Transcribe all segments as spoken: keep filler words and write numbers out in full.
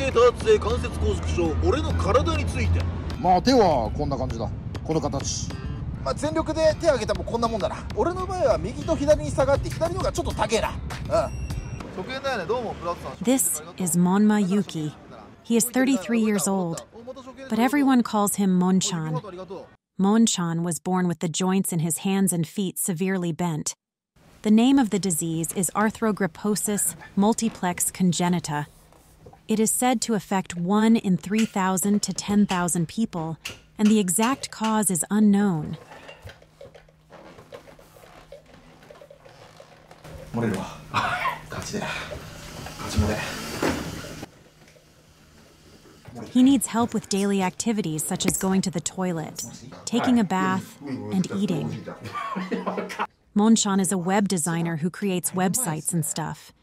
性多発性関節拘縮症、俺の体について。 まあ手はこんな感じだ。この形。 まあ全力で手を挙げたもこんなもんだな。俺の場合は右と左に下がって左の方がちょっと高えな。うん。直縁だよね。どうもプラッツさん。 This is Monma Yuki. He is thirty-three years old, but everyone calls him Monchan. Monchan was born with the joints in his hands and feet severely bent. The name of the disease is arthrogryposis multiplex congenita. It is said to affect one in three thousand to ten thousand people, and the exact cause is unknown. He needs help with daily activities such as going to the toilet, taking a bath, and eating. Monchan is a web designer who creates websites and stuff.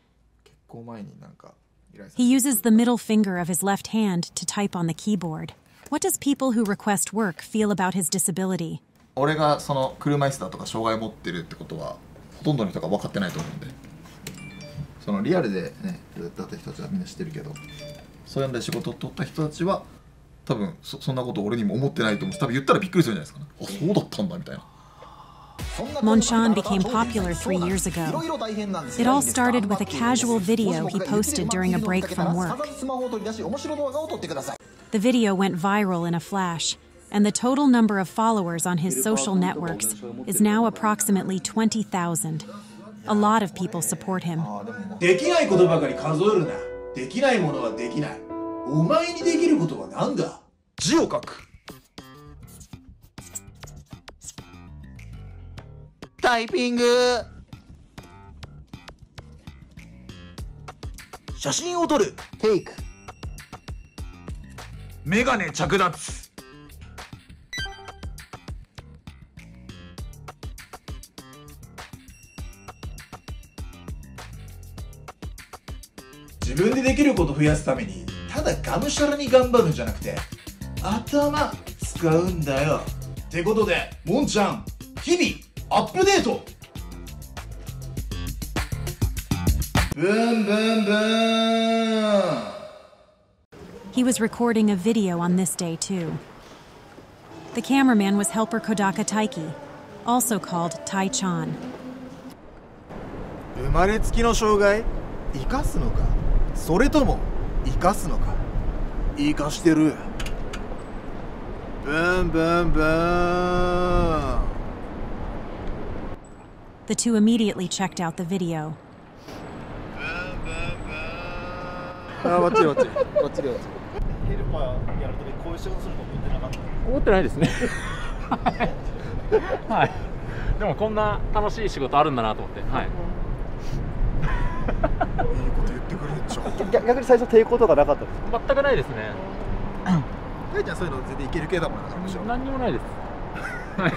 He uses the middle finger of his left hand to type on the keyboard. What does people who request work feel about his disability? 俺がその車椅子だとか障害を持ってるってことはほとんどの人が分かってないと思うんで、そのリアルでねだった人たちはみんな知ってるけど、そういうので仕事を取った人たちは多分 そ, そんなこと俺にも思ってないと思うし、多分言ったらびっくりするんじゃないですかね。あ、そうだったんだみたいな。 Monchan became popular three years ago. It all started with a casual video he posted during a break from work. The video went viral in a flash, and the total number of followers on his social networks is now approximately twenty thousand. A lot of people support him. できないことばかり数えるな。できないものはできない。お前にできることは何だ？字を書く。タイピング。写真を撮る。テイク。メガネ着脱。自分でできることを増やすためにただがむしゃらに頑張るんじゃなくて頭使うんだよ。ってことでモンちゃん日々アップデート。ブンブンブン。 He was recording a video on this day too. The cameraman was helper Kodaka Taiki, also called Tai-chan. 生まれつきの障害生かすのか、それとも生かすのか。生かしてる。ブンブンブン。 The two immediately checked out the video. あ、バッチリバッチリバッチリバッチリ。 ヘルパーやるときこういう仕事すると思ってなかった。 思ってないですね。はい。でもこんな楽しい仕事あるんだなと思って。はい。 いいこと言ってくれるっちゃ。 逆に最初抵抗とかなかったですか？ 全くないですね。 大ちゃんそういうの全然いける系だもんな。むしろ何にもないです。はい。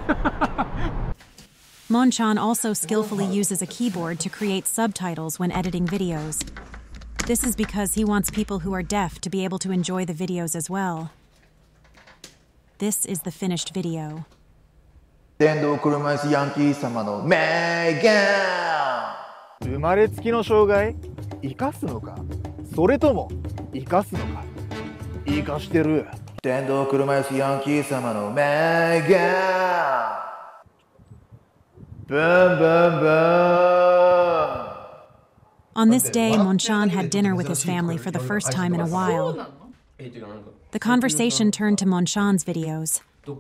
Monchan also skillfully uses a keyboard to create subtitles when editing videos. This is because he wants people who are deaf to be able to enjoy the videos as well. This is the finished video. 電動車椅子ヤンキー様の名言。生まれつきの障害生かすのか、それとも生かすのか。生かしてる。電動車椅子ヤンキー様の名言。ブンブンブン。 On this day, Monchan had dinner with his family for the first time in a while. The conversation turned to Monchan's videos.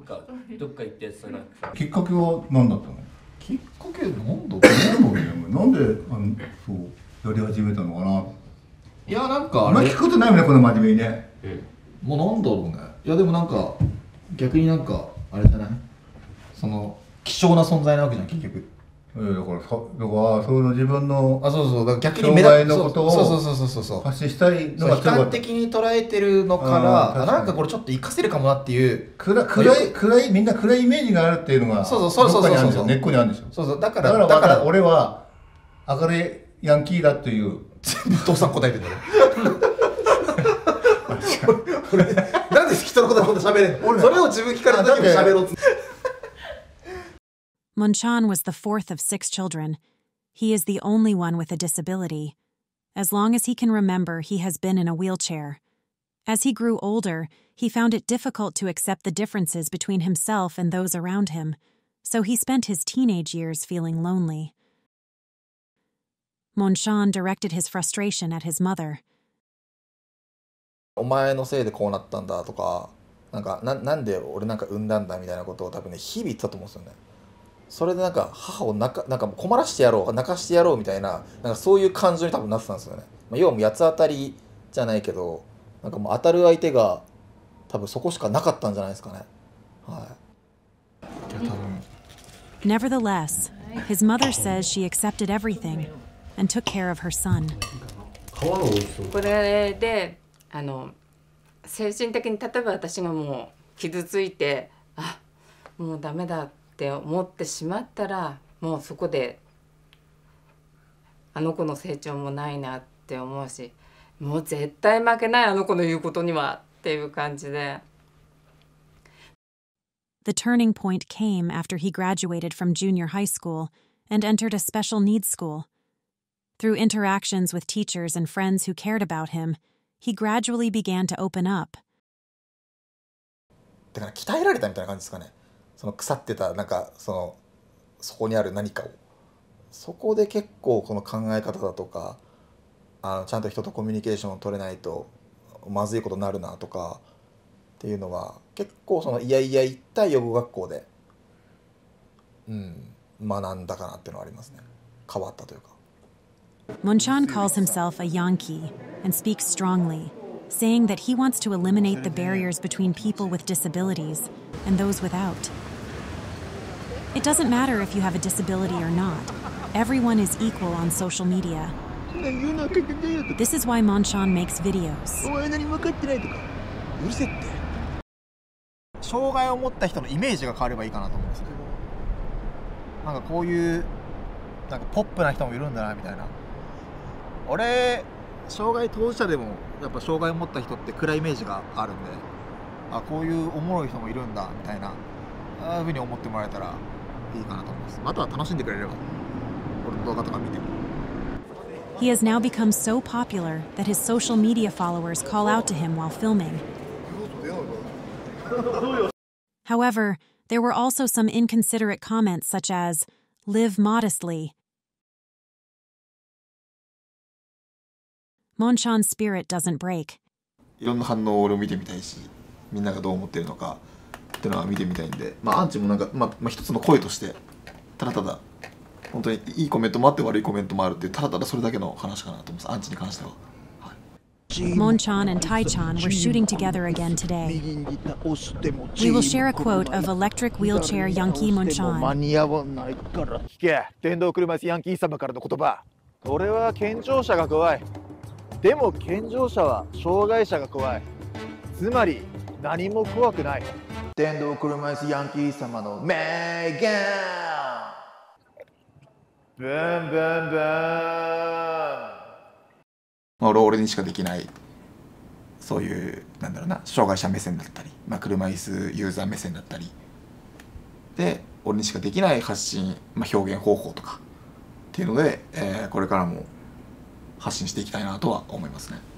きっかけは何だったの？きっかけなんだったの？なんであのそうやり始めたのかな？ いやなんかあんま聞くことないよね、この真面目にね。 もうなんだろうね。いやでもなんか逆になんかあれじゃない？その希少な存在なわけじゃん結局。 だから、だからその自分のあそうそうだから逆に障害のことをそうそうそうそうそう発信したいのが悲観的に捉えてるのからあなんかこれちょっと活かせるかもなっていう暗暗い暗いみんな暗いイメージがあるっていうのがそうそうそうそうそうそう根っこにあるんでしょ。 そうそうだからだからだから俺は明るいヤンキーだっていう全部父さん答えてるんだよ。俺なんで人のことこんな喋れんの？それを自分聞かれた時も喋ろうっつって。 Monchan was the fourth of six children. He is the only one with a disability. As long as he can remember, he has been in a wheelchair. As he grew older, he found it difficult to accept the differences between himself and those around him, so he spent his teenage years feeling lonely. Monshan directed his frustration at his mother. お前のせいでこうなったんだとか、なんか な, なんで俺なんか産んだんだみたいなことを多分ね日々言ってたと思うんですよね。それでなんか母をなかなんか困らしてやろう泣かしてやろうみたいな、なんかそういう感情に多分なってたんですよね。まあ、要はもう八つ当たりじゃないけど、なんかもう当たる相手が多分そこしかなかったんじゃないですかね。はい。いや多分。 Nevertheless, his mother says she accepted everything and took care of her son. これであの精神的に例えば私がもう傷ついてあもうダメだって思ってしまったらもうそこであの子の成長もないなって思うし、もう絶対負けないあの子の言うことにはっていう感じで。 The turning point came after he graduated from junior high school and entered a special needs school. Through interactions with teachers and friends who cared about him, he gradually began to open up. だから鍛えられたみたいな感じですかね。その腐ってたなんかそのそこにある何かを、そこで結構この考え方だとか、あのちゃんと人とコミュニケーションを取れないとまずいことになるなとかっていうのは結構そのいやいや言った養護学校で、うん、学んだかなっていうのはありますね。変わったというか。 Monshan calls himself a Yankee and speaks strongly, saying that he wants to eliminate the barriers between people with disabilities and those without. It doesn't matter if you have a disability or not. Everyone is equal on social media. This is why Monshan makes videos. 障害を持った人のイメージが変わればいいかなと思うんですけど、なんかこういうなんかポップな人もいるんだなみたいな。俺障害当事者でもやっぱ障害を持った人って暗いイメージがあるんで、あこういうおもろい人もいるんだみたいな、ああいうふうに思ってもらえたらいいかなと思います。あとは楽しんでくれれば俺の動画とか見ても。 He has now become so popular that his social media followers call out to him while filming. However, there were also some inconsiderate comments such as, "Live modestly." Monshan's spirit doesn't break. いろんな反応を俺を見てみたいし、みんながどう思ってるのかっていうのは見てみたいんで、まあアンチもなんか、まあ、まあ一つの声としてただただ本当にいいコメントもあって悪いコメントもあるっていうただただそれだけの話かなと思います。アンチに関しては。 Monchan and Taichan were shooting together again today. We will share a quote of electric wheelchair Yankee Monchan. 聞け、電動車椅子ヤンキー様からの言葉。俺は健常者が怖い。でも健常者は障害者が怖い。つまり何も怖くない。電動車椅子ヤンキー様の名言。ブンブンブン。 まあ、俺俺にしかできないそういうなんだろうな障害者目線だったり、まあ、車椅子ユーザー目線だったりで俺にしかできない発信、まあ、表現方法とかっていうので、えー、これからも発信していきたいなとは思いますね。